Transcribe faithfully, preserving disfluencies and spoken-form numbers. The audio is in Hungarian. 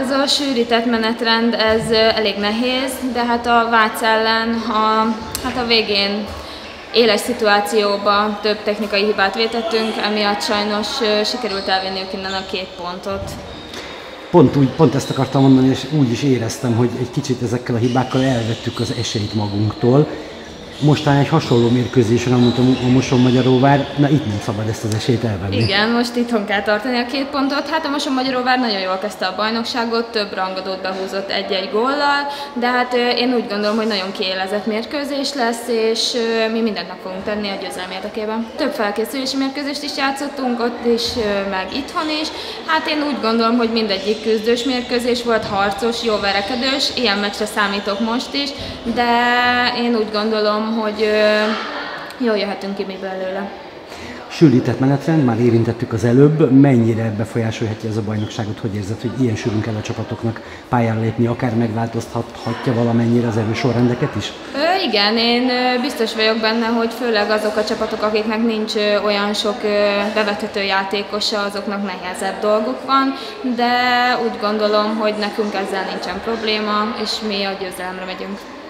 Ez a sűrített menetrend, ez elég nehéz, de hát a Vác ellen a, hát a végén éles szituációban több technikai hibát vétettünk, emiatt sajnos sikerült elvenniük innen a két pontot. Pont, úgy, pont ezt akartam mondani, és úgy is éreztem, hogy egy kicsit ezekkel a hibákkal elvettük az esélyt magunktól. Mostán egy hasonló mérkőzésen, amit a Mosonmagyaróvár, na itt nem szabad ezt az esélyt elvenni. Igen, most itthon kell tartani a két pontot. Hát a Mosonmagyaróvár nagyon jól kezdte a bajnokságot, több rangadót behúzott egy-egy góllal, de hát én úgy gondolom, hogy nagyon kiélezett mérkőzés lesz, és mi mindent meg fogunk tenni a győzelem érdekében. Több felkészülési mérkőzést is játszottunk, ott is, meg itthon is. Hát én úgy gondolom, hogy mindegyik küzdős mérkőzés volt, harcos, jó verekedős, ilyen meccsre számítok most is, de én úgy gondolom, hogy jól jöhetünk ki mi belőle. Sűrített menetrend, már érintettük az előbb, mennyire befolyásolhatja ez a bajnokságot, hogy érzed, hogy ilyen sűrűn kell a csapatoknak pályára lépni, akár megváltoztathatja valamennyire az erősorrendeket is? Ö, igen, én biztos vagyok benne, hogy főleg azok a csapatok, akiknek nincs olyan sok bevethető játékosa, azoknak nehezebb dolguk van, de úgy gondolom, hogy nekünk ezzel nincsen probléma, és mi a győzelemre megyünk.